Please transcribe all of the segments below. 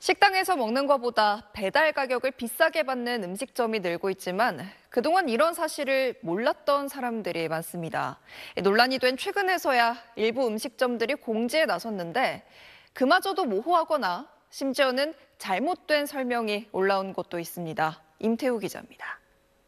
식당에서 먹는 것보다 배달 가격을 비싸게 받는 음식점이 늘고 있지만 그동안 이런 사실을 몰랐던 사람들이 많습니다. 논란이 된 최근에서야 일부 음식점들이 공지에 나섰는데 그마저도 모호하거나 심지어는 잘못된 설명이 올라온 곳도 있습니다. 임태우 기자입니다.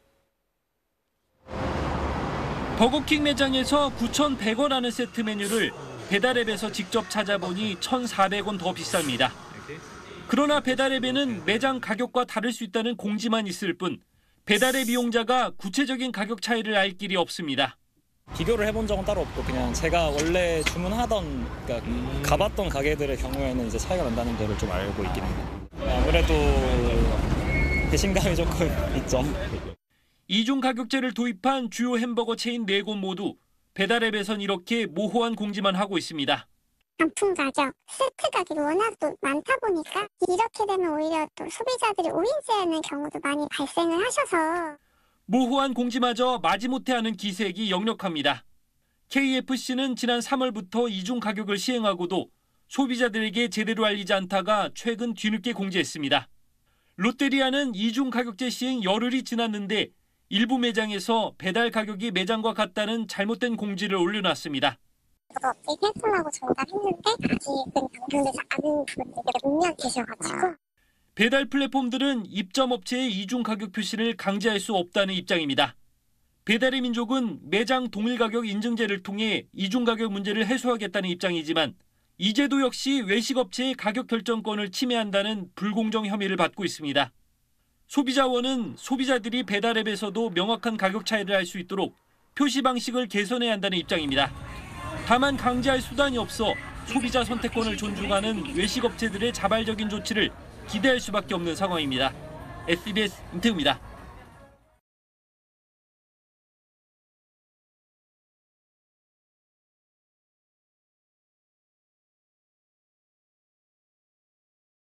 버거킹 매장에서 9,100원 하는 세트 메뉴를 배달앱에서 직접 찾아보니 1,400원 더 비쌉니다. 그러나 배달앱에는 매장 가격과 다를 수 있다는 공지만 있을 뿐 배달앱 이용자가 구체적인 가격 차이를 알 길이 없습니다. 비교를 해본 적은 따로 없고 그냥 제가 원래 주문하던, 그러니까 가봤던 가게들의 경우에는 이제 차이가 난다는 거를 좀 알고 있긴 해요. 아무래도 배신감이 조금 있죠. 이중 가격제를 도입한 주요 햄버거 체인 4곳 모두 배달앱에선 이렇게 모호한 공지만 하고 있습니다. 상품 가격, 세트 가격이 워낙 또 많다 보니까 이렇게 되면 오히려 또 소비자들이 오인세하는 경우도 많이 발생을 하셔서 모호한 공지마저 마지못해 하는 기색이 역력합니다. KFC는 지난 3월부터 이중 가격을 시행하고도 소비자들에게 제대로 알리지 않다가 최근 뒤늦게 공지했습니다. 롯데리아는 이중 가격제 시행 열흘이 지났는데 일부 매장에서 배달 가격이 매장과 같다는 잘못된 공지를 올려놨습니다. 저도 업데이트해달라고 전달했는데 아직은 변경되지 않은 부분들이 분명 계셔가지고 배달 플랫폼들은 입점 업체의 이중 가격 표시를 강제할 수 없다는 입장입니다. 배달의 민족은 매장 동일 가격 인증제를 통해 이중 가격 문제를 해소하겠다는 입장이지만 이 제도 역시 외식 업체의 가격 결정권을 침해한다는 불공정 혐의를 받고 있습니다. 소비자원은 소비자들이 배달앱에서도 명확한 가격 차이를 알 수 있도록 표시 방식을 개선해야 한다는 입장입니다. 다만 강제할 수단이 없어 소비자 선택권을 존중하는 외식 업체들의 자발적인 조치를 기대할 수밖에 없는 상황입니다. SBS 임태우입니다.